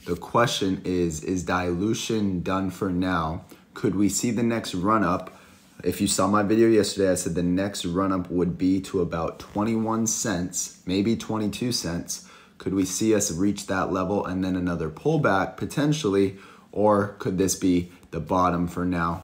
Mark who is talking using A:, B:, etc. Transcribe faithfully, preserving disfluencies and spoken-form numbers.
A: The question is, is dilution done for now? Could we see the next run up? If you saw my video yesterday, I said the next run up would be to about twenty-one cents, maybe twenty-two cents. Could we see us reach that level and then another pullback potentially? Or could this be the bottom for now?